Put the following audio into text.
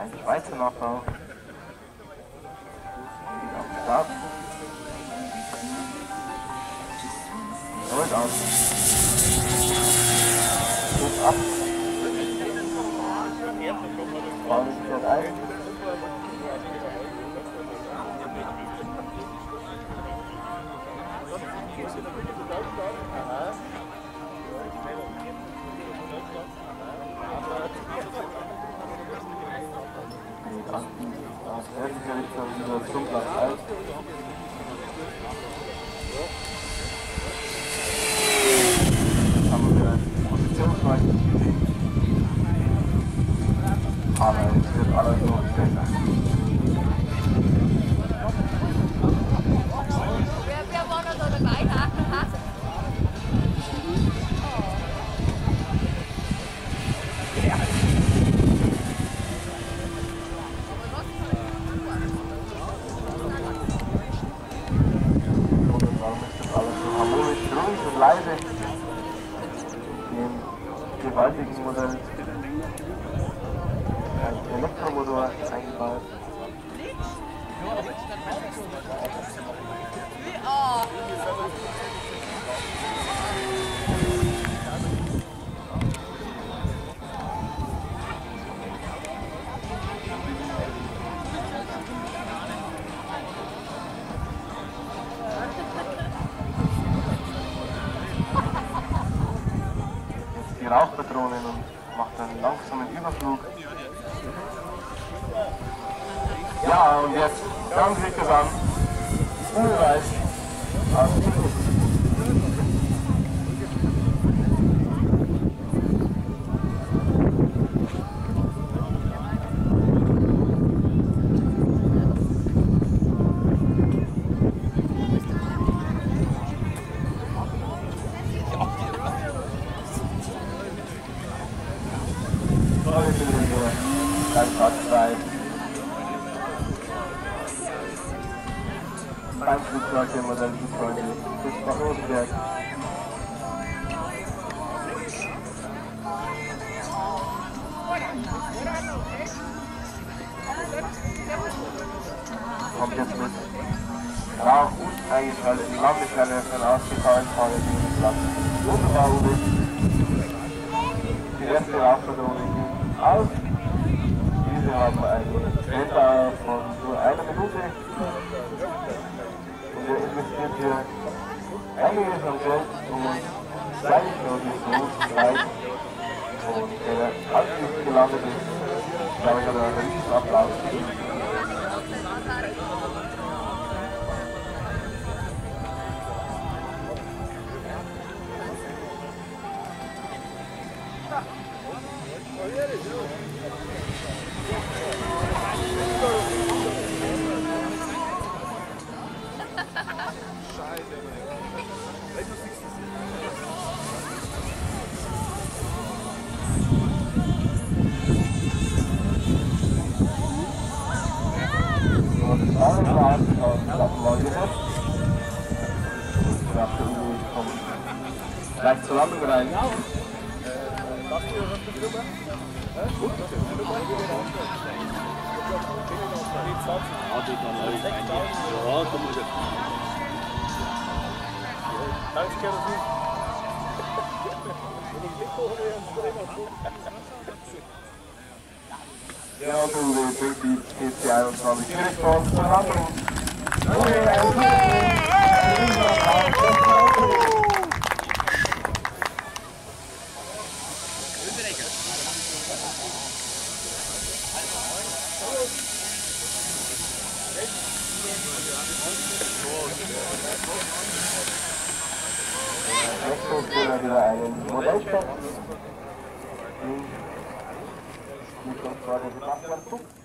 Ein Schweizer Nachbau. Geht auf den Start. Rollt aus. Geht ab. Fahren fährt ein. Aus östlicher Richtung über Zugplatz 1. Jetzt haben wir wieder eine Positionsleuchten gesehen. Aber es wird alles noch besser. Wer war noch dabei? Leise den gewaltigen Modell ein Elektromotor eingebaut. Die Rauchpatronen und macht einen langsamen Überflug. Ja, und jetzt schauen Sie sich das an. Unweiß aus Kein Fahrtzeit. Kein Flugzeug, der Modell Flugzeuge. Bis nach Rosenberg. Kommt jetzt mit Rauch und eingeschalteten Landefälle von ausgefallen, fahren jetzt in den Platz. Wunderbar, Uwe. Die erste Rauchpatrone geht aus. Wir haben einen Wetter von nur einer Minute und wir investieren hier einiges an Geld, um uns gleich noch nicht so leicht und wenn er abschließend gelandet ist, glaube ich, hat er einen riesen Applaus gegeben. Gleich zur Landung rein. Ja, und dann bringt die GC21 direkt vor uns zur Landung. Jetzt sehen wir wieder einen Modellstoff. Die Kontrolle gemacht werden.